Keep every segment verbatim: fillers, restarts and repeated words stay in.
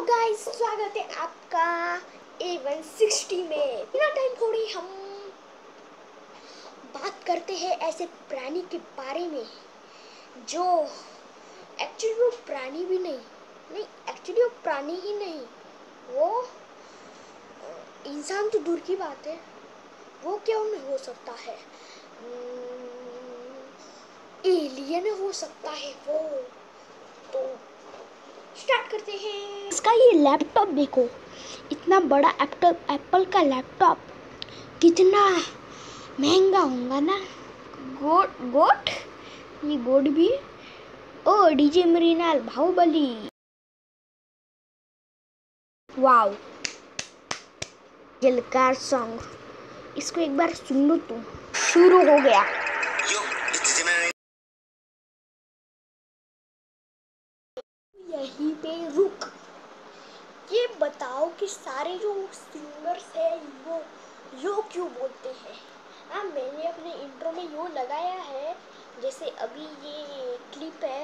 Guys, स्वागत है आपका ए वन सिक्सटी में। बिना टाइम थोड़ी हम बात करते हैं ऐसे प्राणी के बारे में जो एक्चुअली वो प्राणी भी नहीं नहीं एक्चुअली वो प्राणी ही नहीं, वो इंसान तो दूर की बात है, वो क्यों नहीं हो सकता है, एलियन हो सकता है वो। तो स्टार्ट करते हैं। इसका ये लैपटॉप देखो, इतना बड़ा एप्पल एप्पल का लैपटॉप कितना महंगा होगा ना। गोट गोट ये गोट भी। Oh DJ Mrinal Baahubali, wow. जलकार सॉन्ग, इसको एक बार सुन लो तुम। शुरू हो गया। यहीं पे रुक, ये बताओ कि सारे जो सिंगर्स हैं वो यो क्यों बोलते हैं। हाँ, मैंने अपने इंट्रो में यो लगाया है, जैसे अभी ये क्लिप है।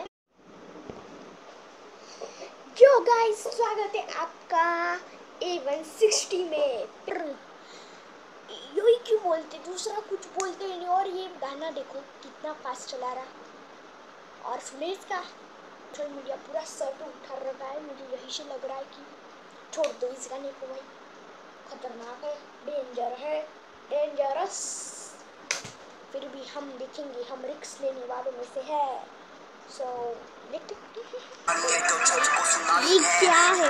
जो गाइस, स्वागत है आपका ए वन सिक्सटी में। यो ही क्यों बोलते, दूसरा कुछ बोलते नहीं। और ये गाना देखो कितना फास्ट चला रहा। और सुने इसका सोशल मीडिया पूरा सर पे उठा रखा है। मुझे यही से लग रहा है कि छोड़ दो इस गाने को भाई, खतरनाक है, डेंजर है, डेंजरस। फिर भी हम देखेंगे, हम रिस्क लेने वालों में से है। सो देखते ये क्या है।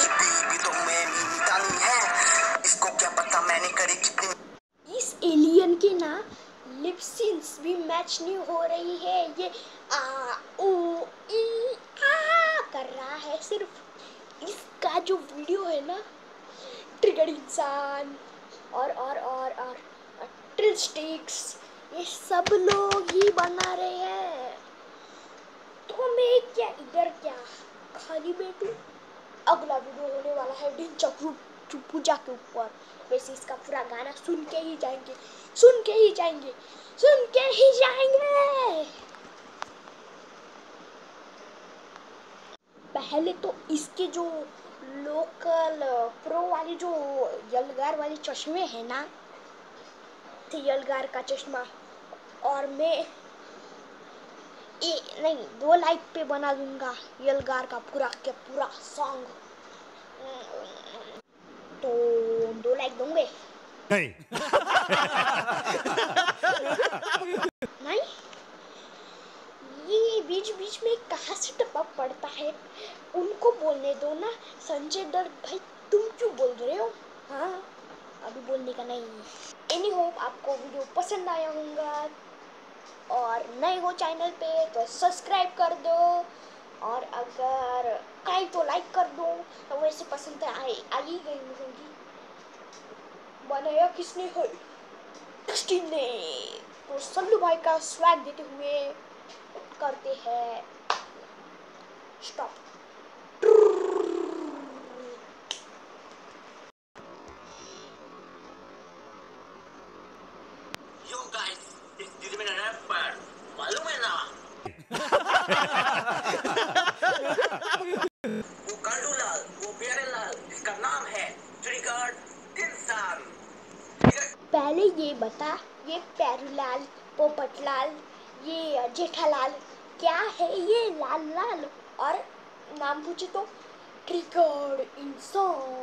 इसको क्या पता मैंने करी कितनी। इस एलियन के ना लिप सिंक्स भी मैच नहीं हो रही है। ये आ ओ ई आ कर रहा है सिर्फ। इसका जो वीडियो है ना, ट्रिगर इंसान और और और और ट्रिल स्टिक्स, ये सब लोग ही बना रहे हैं। तो मैं क्या इधर क्या खाली बैठूं। अगला वीडियो होने वाला है दिन चक्रू पूजा के ऊपर। वैसे इसका पूरा गाना सुन के ही जाएंगे, सुन के ही जाएंगे, सुन के ही जाएंगे। पहले तो इसके जो लोकल प्रो वाली जो यलगार वाली चश्मे है ना, यलगार का चश्मा, और मैं ए, नहीं दो लाइक पे बना दूंगा यलगार का पूरा के पूरा सॉन्ग। तो दो लाइक दूंगे नहीं। नहीं, ये बीच बीच में कहाँ से टपक पड़ता है, उनको बोलने दो ना। संजय दत्त भाई, तुम क्यों बोल रहे हो? हाँ, अभी बोलने का नहीं। एनी होप आपको वीडियो पसंद आया होगा, और नए हो चैनल पे तो सब्सक्राइब कर दो, और अगर आए तो लाइक कर दो। तो वैसे पसंद आए आ ही गई होगी। बनाया किसने है? सिक्सटीन ने। तो सल्लू भाई का स्वैग देते हुए करते हैं स्टॉप। यो गाइस, इस दिन में रैप पर मालूम है ना, वो कालू लाल, वो प्यारे लाल, इसका नाम है ट्रिगर इंसान। पहले ये बता, ये प्यारूलाल, पोपटलाल, ये जेठालाल क्या है? ये लाल लाल, और नाम पूछे तो ट्रिगर इंसान।